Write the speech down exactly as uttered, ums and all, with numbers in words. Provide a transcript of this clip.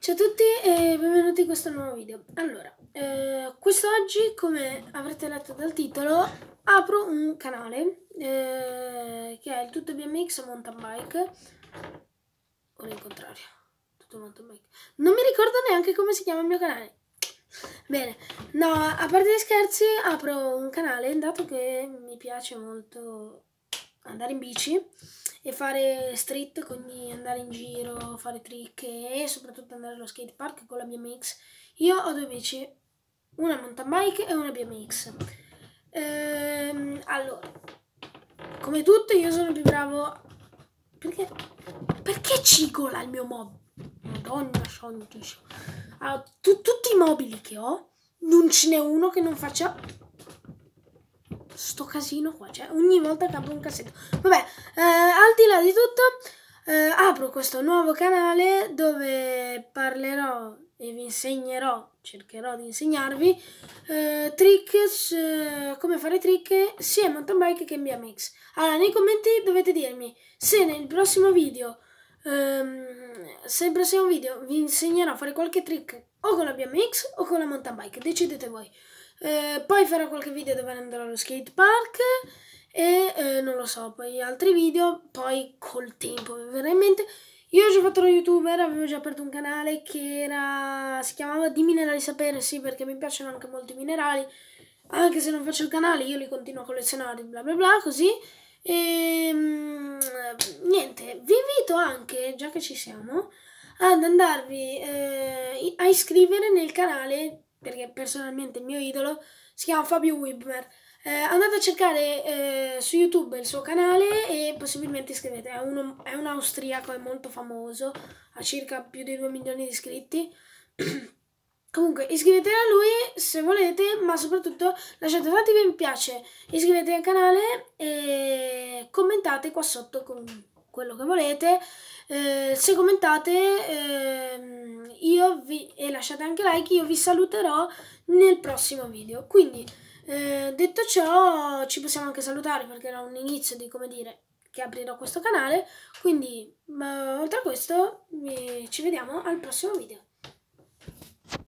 Ciao a tutti e benvenuti in questo nuovo video. Allora, eh, quest'oggi, come avrete letto dal titolo, apro un canale eh, che è il Tutto B M X Mountain Bike, o il contrario, Tutto Mountain Bike. Non mi ricordo neanche come si chiama il mio canale. Bene, no, a parte gli scherzi, apro un canale, dato che mi piace molto andare in bici e fare street, quindi andare in giro, fare trick e soprattutto andare allo skate park con la B M X. Io ho due bici, una mountain bike e una B M X. Ehm, allora, come tutto io sono più bravo. Perché? Perché cigola il mio mob? Madonna santissima. Allora, tu, tutti i mobili che ho, non ce n'è uno che non faccia sto casino qua, cioè ogni volta che apro un cassetto. Vabbè, eh, al di là di tutto, eh, apro questo nuovo canale dove parlerò e vi insegnerò, cercherò di insegnarvi eh, trick, eh, come fare trick sia in mountain bike che in B M X. Allora, nei commenti dovete dirmi se nel prossimo video, ehm, se nel prossimo video vi insegnerò a fare qualche trick o con la B M X o con la mountain bike, decidete voi. Eh, poi farò qualche video dove andrò allo skate park e eh, non lo so, poi altri video, poi col tempo mi verrà in mente. Io ho già fatto lo youtuber, avevo già aperto un canale che era, si chiamava Di Minerali Sapere, sì, perché mi piacciono anche molti minerali, anche se non faccio il canale io li continuo a collezionare, bla bla bla, così. E mm, niente, vi invito anche, già che ci siamo, ad andarvi eh, a iscrivere nel canale, perché personalmente il mio idolo si chiama Fabio Wibmer. Eh, andate a cercare eh, su YouTube il suo canale e possibilmente iscrivete. È, uno, è un austriaco, è molto famoso, ha circa più di due milioni di iscritti. Comunque iscrivetevi a lui se volete, ma soprattutto lasciate tanti mi piace, iscrivetevi al canale e commentate qua sotto con quello che volete. Eh, se commentate eh, io vi, e lasciate anche like, io vi saluterò nel prossimo video. Quindi eh, detto ciò ci possiamo anche salutare perché era un inizio di, come dire, che aprirò questo canale. Quindi ma, oltre a questo eh, ci vediamo al prossimo video.